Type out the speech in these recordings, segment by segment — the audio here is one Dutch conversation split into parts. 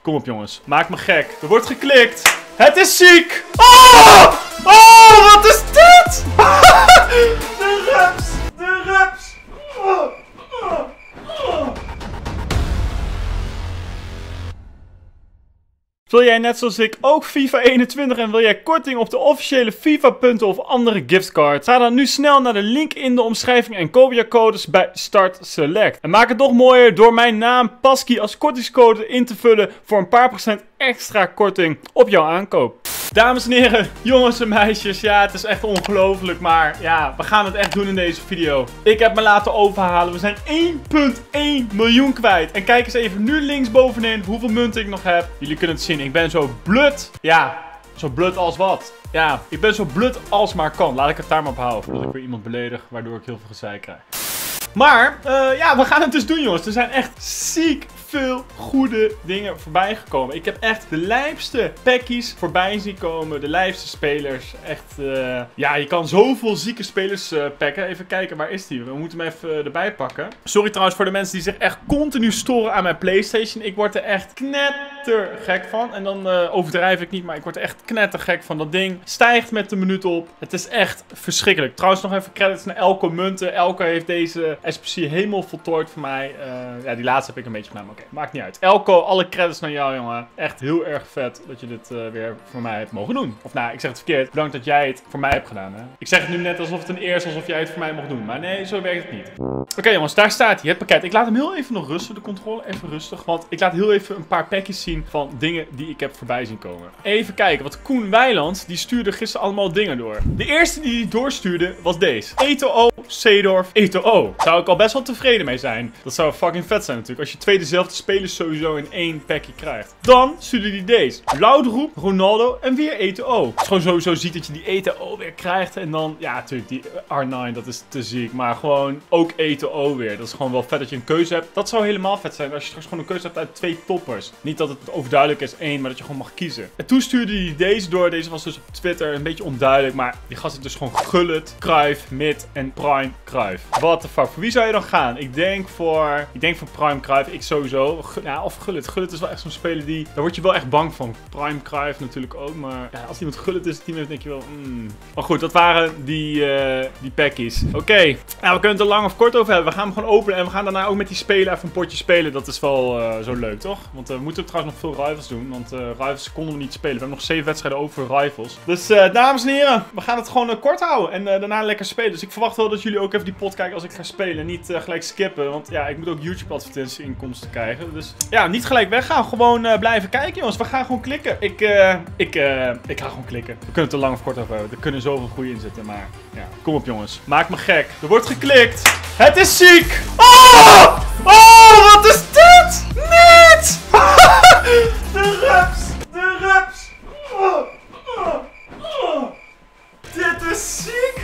Kom op jongens, maak me gek. Er wordt geklikt. Het is ziek. Oh! Oh, wat is dit? De rups. De rups. Wil jij net zoals ik ook FIFA 21 en wil jij korting op de officiële FIFA punten of andere giftcards? Ga dan nu snel naar de link in de omschrijving en koop je codes bij Start Select. En maak het nog mooier door mijn naam Pasky als kortingscode in te vullen voor een paar procent extra korting op jouw aankoop. Dames en heren, jongens en meisjes, ja, het is echt ongelooflijk, maar ja, we gaan het echt doen in deze video. Ik heb me laten overhalen, we zijn 1,1 miljoen kwijt. En kijk eens even nu linksbovenin hoeveel munten ik nog heb. Jullie kunnen het zien, ik ben zo blut. Ja, zo blut als wat. Ja, ik ben zo blut als maar kan. Laat ik het daar maar op houden, voordat ik weer iemand beledig, waardoor ik heel veel gezeik krijg. Maar, ja, we gaan het dus doen, jongens. Er zijn echt ziek veel goede dingen voorbij gekomen. Ik heb echt de lijpste packies voorbij zien komen. De lijpste spelers. Echt, ja, je kan zoveel zieke spelers packen. Even kijken, waar is die? We moeten hem even erbij pakken. Sorry trouwens voor de mensen die zich echt continu storen aan mijn PlayStation. Ik word er echt knettergek van. En dan overdrijf ik niet, maar ik word er echt knettergek van. Dat ding stijgt met de minuut op. Het is echt verschrikkelijk. Trouwens nog even credits naar Elko Munten. Elko heeft deze SPC helemaal voltooid voor mij. Ja, die laatste heb ik een beetje gedaan. Oké, maakt niet uit. Elko, alle credits naar jou, jongen. Echt heel erg vet dat je dit weer voor mij hebt mogen doen. Of nou, ik zeg het verkeerd. Bedankt dat jij het voor mij hebt gedaan, hè. Ik zeg het nu net alsof het een eer is, alsof jij het voor mij mocht doen. Maar nee, zo werkt het niet. Oké, jongens, daar staat hij. Het pakket. Ik laat hem heel even nog rusten, de controle. Even rustig. Want ik laat heel even een paar packjes zien van dingen die ik heb voorbij zien komen. Even kijken. Want Koen Weiland, die stuurde gisteren allemaal dingen door. De eerste die hij doorstuurde was deze. Eto'o, Seedorf, Eto'o. Zou ik al best wel tevreden mee zijn. Dat zou fucking vet zijn natuurlijk. Als je twee dezelfde spelers sowieso in één packje krijgt. Dan stuurde hij deze. Loudroep, Ronaldo en weer Eto'o. Het is gewoon sowieso ziet dat je die Eto'o weer krijgt. En dan, ja natuurlijk, die R9, dat is te ziek. Maar gewoon ook Eto'o weer. Dat is gewoon wel vet dat je een keuze hebt. Dat zou helemaal vet zijn als je straks gewoon een keuze hebt uit twee toppers. Niet dat het overduidelijk is één, maar dat je gewoon mag kiezen. En toen stuurde hij deze door. Deze was dus op Twitter een beetje onduidelijk. Maar die gast is dus gewoon Gullit, Cruyff, Mid en Prime Cruyff. What the fuck. Voor wie zou je dan gaan? Ik denk voor Prime Cruyff. Ik sowieso. Ja, of Gullit. Gullit is wel echt zo'n speler die... Daar word je wel echt bang van. Prime Cruyff natuurlijk ook. Maar ja, als iemand Gullit is, het team heeft, denk je wel... Maar goed, dat waren die packies. Oké. Nou, we kunnen het er lang of kort over hebben. We gaan hem gewoon openen. En we gaan daarna ook met die speler even een potje spelen. Dat is wel zo leuk, toch? Want we moeten trouwens nog veel rivals doen. Want rivals konden we niet spelen. We hebben nog 7 wedstrijden over rivals. Dus dames en heren, we gaan het gewoon kort houden. En daarna lekker spelen. Dus ik verwacht wel dat jullie ook even die pot kijken als ik ga spelen. Niet gelijk skippen. Want ja, ik moet ook YouTube advertentie-inkomsten krijgen. Dus ja, niet gelijk weggaan. Gewoon blijven kijken, jongens. We gaan gewoon klikken. Ik ga gewoon klikken. We kunnen het er lang of kort over hebben. Er kunnen zoveel goede in zitten. Maar ja, kom op, jongens. Maak me gek. Er wordt geklikt. Het is ziek. Oh! Oh, wat is dit? Niet! De rups. De rups. Dit is ziek.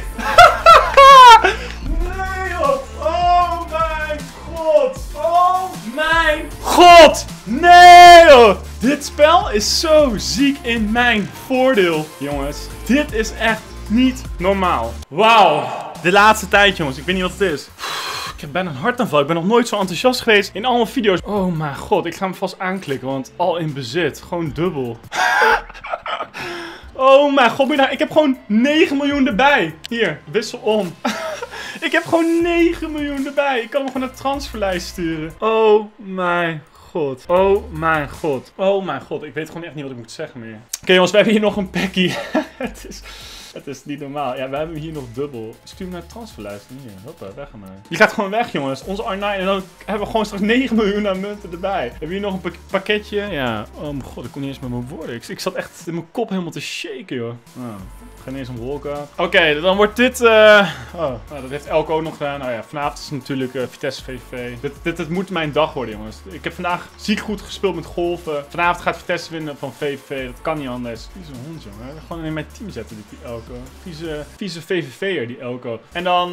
Nee, joh. Oh mijn god. Oh mijn god. Nee, joh. Dit spel is zo ziek in mijn voordeel, jongens. Dit is echt niet normaal. Wauw. De laatste tijd, jongens. Ik weet niet wat het is. Ik heb bijna een hartaanval. Ik ben nog nooit zo enthousiast geweest in alle video's. Oh mijn god. Ik ga hem vast aanklikken, want al in bezit. Gewoon dubbel. Oh mijn god. Ik heb gewoon 9 miljoen erbij. Hier, wissel om. Ik heb gewoon 9 miljoen erbij. Ik kan hem gewoon naar de transferlijst sturen. Oh mijn god. Oh mijn god. Oh mijn god. Ik weet gewoon echt niet wat ik moet zeggen meer. Oké, jongens, we hebben hier nog een packie. Het is niet normaal. Ja, we hebben hier nog dubbel. Stuur hem naar de transferlijst. Hier, hoppa, weg ermee. Die gaat gewoon weg, jongens. Onze R9. En dan hebben we gewoon straks 9 miljoen aan munten erbij. We hebben hier nog een pakketje. Ja. Oh mijn god, ik kon niet eens met mijn woorden. Ik zat echt in mijn kop helemaal te shaken, joh. Oh. Geen eens een wolken. Oké, dan wordt dit... Oh, nou, dat heeft Elko ook nog gedaan. Nou ja, vanavond is het natuurlijk Vitesse VVV. Dit moet mijn dag worden, jongens. Ik heb vandaag ziek goed gespeeld met golven. Vanavond gaat Vitesse winnen van VVV. Dat kan niet anders. Die is een hond, jongen. Gewoon in mijn team zetten, die Elko. Elko. Vieze VVV'er, die Elko. En dan,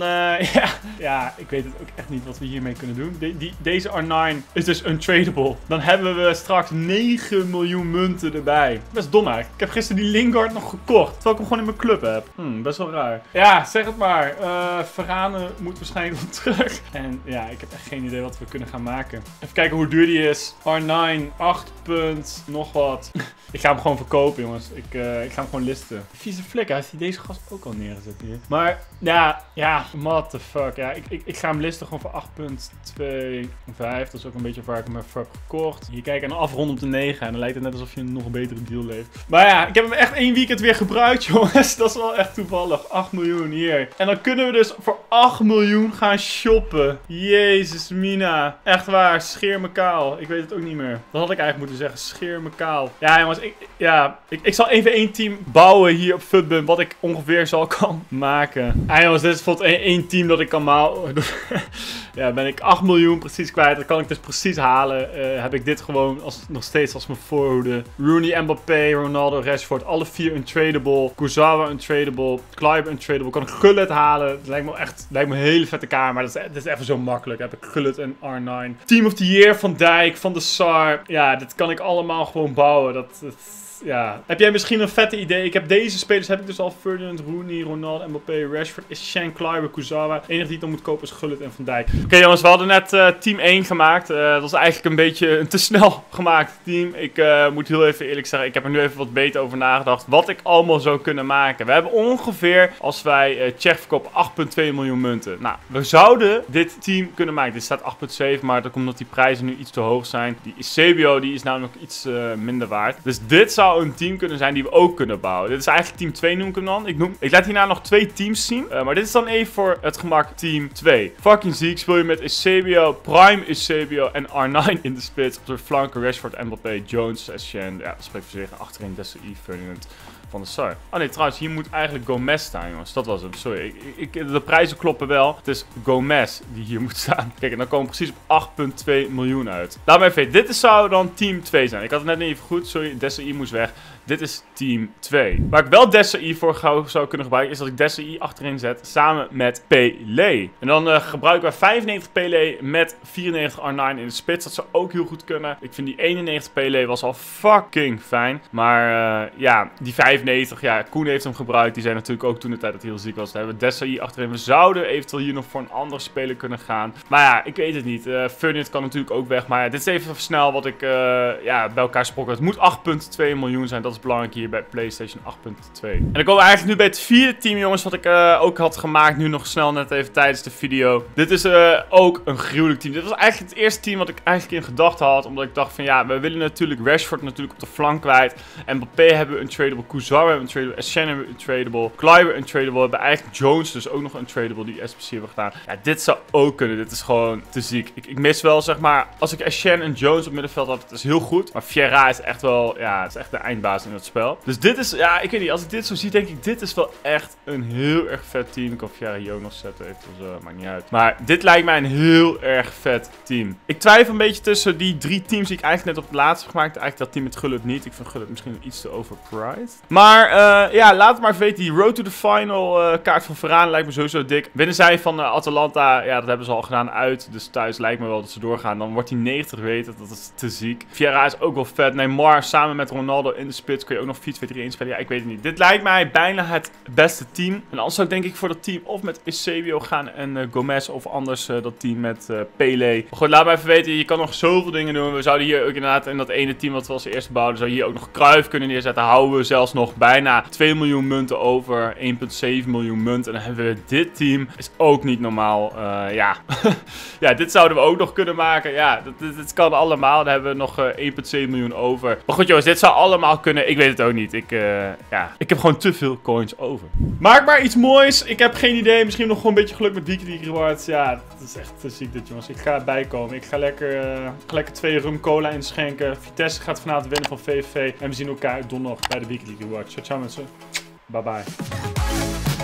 ja, ik weet het ook echt niet wat we hiermee kunnen doen. Deze R9 is dus untradable. Dan hebben we straks 9 miljoen munten erbij. Best dom eigenlijk. Ik heb gisteren die Lingard nog gekocht, terwijl ik hem gewoon in mijn club heb. Best wel raar. Ja, zeg het maar. Varane moet waarschijnlijk wel terug. En ja, ik heb echt geen idee wat we kunnen gaan maken. Even kijken hoe duur die is. R9, 8 punt, nog wat. Ik ga hem gewoon verkopen, jongens. Ik ga hem gewoon listen. Vieze flik, hij heeft deze gast ook al neergezet hier. Maar, ja, what the fuck. Ja, ik ga hem listen gewoon voor 8,25. Dat is ook een beetje waar ik hem even heb gekocht. Hier kijk, en dan afronden op de 9. En dan lijkt het net alsof je een nog een betere deal leeft. Maar ja, ik heb hem echt 1 weekend weer gebruikt, jongens. Dat is wel echt toevallig. 8 miljoen hier. En dan kunnen we dus voor 8 miljoen gaan shoppen. Jezus, Mina. Echt waar, scheer me kaal. Ik weet het ook niet meer. Dat had ik eigenlijk moeten zeggen. Scheer me kaal. Ja, jongens. Ik zal even 1 team bouwen hier op Futbun. Wat ik ongeveer kan maken. Ah, jongens, dit is bijvoorbeeld 1 team dat ik kan bouwen. Ja, ben ik 8 miljoen precies kwijt. Dat kan ik dus precies halen. Heb ik dit gewoon nog steeds als mijn voorhoede. Rooney, Mbappé, Ronaldo, Rashford. Alle 4 untradable. Kurzawa untradable. Kluivert untradable. Kan ik Gullit halen. Het lijkt me een hele vette kaart. Maar dat is even zo makkelijk. Dan heb ik Gullit en R9. Team of the Year, Van Dijk, Van de Sar. Ja, dit kan ik allemaal gewoon bouwen. Ja. Heb jij misschien een vette idee? Ik heb deze spelers dus al. Ferdinand, Rooney, Ronaldo, Mbappé, Rashford, Essien, Kluivert, Kurzawa. Het enige die ik dan moet kopen is Gullit en Van Dijk. Oké, jongens, we hadden net team 1 gemaakt. Dat was eigenlijk een beetje een te snel gemaakt team. Ik moet heel even eerlijk zeggen, ik heb er nu even wat beter over nagedacht. Wat ik allemaal zou kunnen maken. We hebben ongeveer, als wij Tsjech verkopen, 8,2 miljoen munten. Nou, we zouden dit team kunnen maken. Dit staat 8,7, maar dat komt omdat die prijzen nu iets te hoog zijn. Die Eusebio, die is namelijk iets minder waard. Dus dit zou een team kunnen zijn die we ook kunnen bouwen. Dit is eigenlijk team 2 noem ik hem dan. Ik laat hierna nog 2 teams zien. Maar dit is dan even voor het gemak team 2. Fucking ziek. Speel je met Eusebio, Prime Eusebio en R9 in de spits. Op de flanken Rashford, Mbappé, Jones, Essien. Ja, dat spreekt voor zich. Achterin Desai, Ferdinand, Van de Sar. Oh nee, trouwens, hier moet eigenlijk Gomez staan, jongens. Dat was hem. Sorry. De prijzen kloppen wel. Het is Gomez die hier moet staan. Kijk, en dan komen we precies op 8,2 miljoen uit. Laat me even weten. Dit zou dan team 2 zijn. Ik had het net niet even goed. Sorry, Desai moest weg. Dit is team 2. Waar ik wel Desai voor zou kunnen gebruiken, is dat ik Desai achterin zet samen met Pelé. En dan gebruiken we 95 Pelé met 94 R9 in de spits. Dat zou ook heel goed kunnen. Ik vind die 91 Pelé was al fucking fijn. Maar ja, die 95, ja, Koen heeft hem gebruikt. Die zei natuurlijk ook toen de tijd dat hij heel ziek was. Dan hebben we Desai achterin. We zouden eventueel hier nog voor een andere speler kunnen gaan. Maar ja, ik weet het niet. Ferdinand kan natuurlijk ook weg. Maar ja, dit is even snel wat ik bij elkaar sprokkel. Het moet 8,2 miljoen zijn. Dat is belangrijk hier bij PlayStation 8.2. En dan komen we eigenlijk nu bij het 4e team, jongens, wat ik ook had gemaakt. Nu nog snel net even tijdens de video. Dit is ook een gruwelijk team. Dit was eigenlijk het eerste team wat ik eigenlijk in gedachten had. Omdat ik dacht van ja, we willen natuurlijk Rashford natuurlijk op de flank kwijt. Mbappé hebben we untradable. Kurzawa hebben we untradable. Essien hebben we untradable. Kluivert untradable. We hebben eigenlijk Jones dus ook nog untradable die SPC hebben gedaan. Ja, dit zou ook kunnen. Dit is gewoon te ziek. Ik mis wel, zeg maar, als ik Essien en Jones op middenveld had, dat is heel goed. Maar Vieira is echt wel, ja, het is echt de eindbaas in het spel. Dus dit is, ja, ik weet niet, als ik dit zo zie, denk ik, dit is wel echt een heel erg vet team. Ik kan Vieira hier ook nog zetten, dus maakt niet uit. Maar dit lijkt mij een heel erg vet team. Ik twijfel een beetje tussen die 3 teams die ik eigenlijk net op het laatst heb gemaakt. Eigenlijk dat team met Gullit niet. Ik vind Gullit misschien iets te overpriced. Maar ja, laat het maar even weten. Die Road to the Final kaart van Varane lijkt me sowieso dik. Winnen zij van Atalanta, ja, dat hebben ze al gedaan uit. Dus thuis lijkt me wel dat ze doorgaan. Dan wordt hij 90 rated, dat is te ziek. Vieira is ook wel vet. Neymar samen met Ronaldo in de spits kun je ook nog 4-2-3-1 spelen. Ja, ik weet het niet. Dit lijkt mij bijna het beste team. En anders zou ik denk ik voor dat team of met Eusebio gaan en Gomez. Of anders dat team met Pelé. Maar goed, laat me even weten. Je kan nog zoveel dingen doen. We zouden hier ook inderdaad in dat ene team wat we als eerste bouwden. Zou je hier ook nog Cruyff kunnen neerzetten. Houden we zelfs nog bijna 2 miljoen munten over. 1,7 miljoen munten. En dan hebben we dit team. Is ook niet normaal. Ja. Ja, dit zouden we ook nog kunnen maken. Ja, dit kan allemaal. Dan hebben we nog 1,7 miljoen over. Maar goed jongens, dit zou allemaal kunnen. Ik weet het ook niet. Ja, ik heb gewoon te veel coins over. Maak maar iets moois. Ik heb geen idee. Misschien nog gewoon een beetje geluk met Weekly Rewards. Ja, het is echt te ziek dit jongens. Ik ga bijkomen. Ik ga lekker 2 rum cola inschenken. Vitesse gaat vanavond winnen van VVV. En we zien elkaar donderdag bij de Weekly Rewards. Ciao mensen. Bye bye.